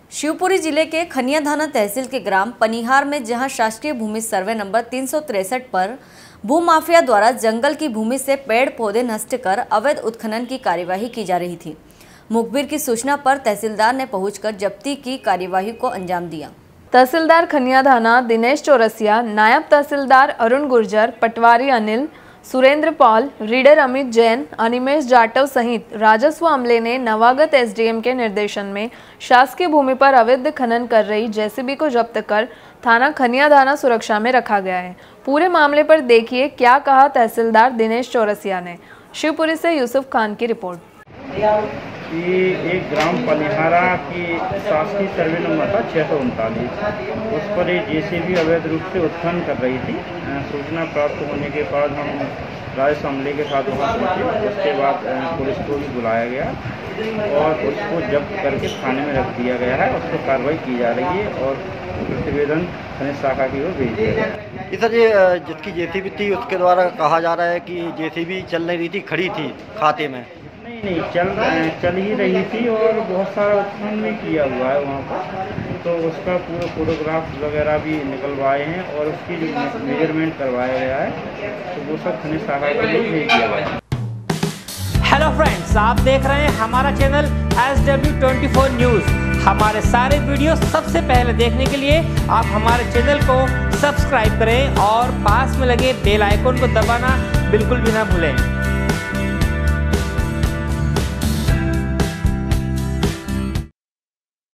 शिवपुरी जिले के खनियाधाना तहसील के ग्राम पनिहार में जहां शासकीय भूमि सर्वे नंबर 363 पर भूमाफिया द्वारा जंगल की भूमि से पेड़ पौधे नष्ट कर अवैध उत्खनन की कार्यवाही की जा रही थी। मुखबिर की सूचना पर तहसीलदार ने पहुंचकर जब्ती की कार्यवाही को अंजाम दिया। तहसीलदार खनियाधाना दिनेश चौरसिया, नायब तहसीलदार अरुण गुर्जर, पटवारी अनिल, सुरेंद्र पॉल, रीडर अमित जैन, अनिमेश जाटव सहित राजस्व अमले ने नवागत एसडीएम के निर्देशन में शासकीय भूमि पर अवैध खनन कर रही जेसीबी को जब्त कर थाना खनियाधाना सुरक्षा में रखा गया है। पूरे मामले पर देखिए क्या कहा तहसीलदार दिनेश चौरसिया ने। शिवपुरी से यूसुफ खान की रिपोर्ट। ये एक ग्राम पनिहारा की शासकीय सर्वे नंबर था 639, उस पर एक जेसीबी अवैध रूप से उत्खनन कर रही थी। सूचना प्राप्त होने के बाद हम राजस्व अमले के साथ वहाँ पहुँचे। उसके बाद पुलिस को भी बुलाया गया और उसको जब्त करके थाने में रख दिया गया है। उस पर कार्रवाई की जा रही है और प्रतिवेदन खनिज शाखा की ओर भेज दिया गया। सर, ये जिसकी जेसीबी थी उसके द्वारा कहा जा रहा है कि जेसीबी चल नहीं रही थी, खड़ी थी खाते में। नहीं, चल ही रही थी और बहुत सारा उत्खनन भी किया हुआ है वहाँ पर, तो उसका पूरा फोटोग्राफ वगैरह भी निकलवाए हैं और उसकी मेजरमेंट करवाया गया है, तो वो सब खनिज शाखा के लिए भेज दिया गया है। हेलो फ्रेंड्स, आप देख रहे हैं हमारा चैनल SW24 न्यूज़। हमारे सारे वीडियो सबसे पहले देखने के लिए आप हमारे चैनल को सब्सक्राइब करें और पास में लगे बेल आइकन को दबाना बिल्कुल भी ना भूलें।